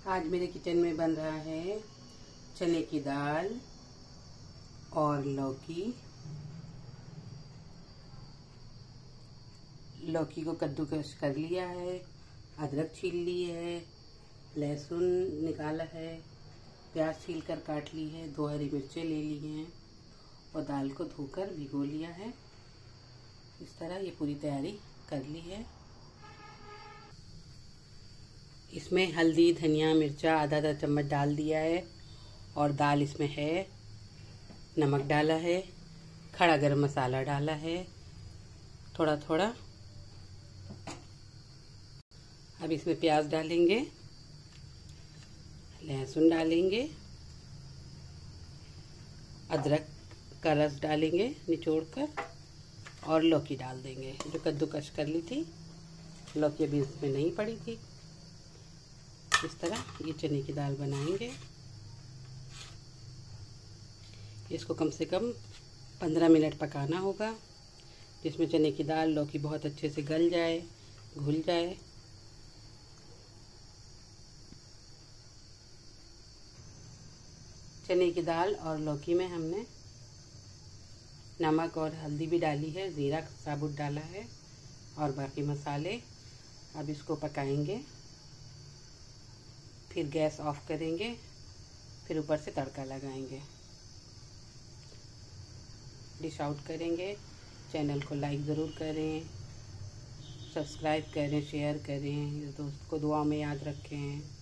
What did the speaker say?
आज मेरे किचन में बन रहा है चने की दाल और लौकी को कद्दूकस कर लिया है, अदरक छील ली है, लहसुन निकाला है, प्याज छील कर काट ली है, 2 हरी मिर्चें ले ली हैं और दाल को धोकर भिगो लिया है। इस तरह ये पूरी तैयारी कर ली है। इसमें हल्दी, धनिया, मिर्चा आधा चम्मच डाल दिया है और दाल इसमें है, नमक डाला है, खड़ा गरम मसाला डाला है थोड़ा थोड़ा। अब इसमें प्याज डालेंगे, लहसुन डालेंगे, अदरक का रस डालेंगे निचोड़कर और लौकी डाल देंगे जो कद्दूकस कर ली थी। लौकी अभी इसमें नहीं पड़ी थी। इस तरह ये चने की दाल बनाएंगे। इसको कम से कम 15 मिनट पकाना होगा, जिसमें चने की दाल लौकी बहुत अच्छे से गल जाए, घुल जाए। चने की दाल और लौकी में हमने नमक और हल्दी भी डाली है, ज़ीरा साबुत डाला है और बाकी मसाले। अब इसको पकाएंगे, फिर गैस ऑफ करेंगे, फिर ऊपर से तड़का लगाएंगे, डिश आउट करेंगे। चैनल को लाइक ज़रूर करें, सब्सक्राइब करें, शेयर करें, इस दोस्त को दुआ में याद रखें।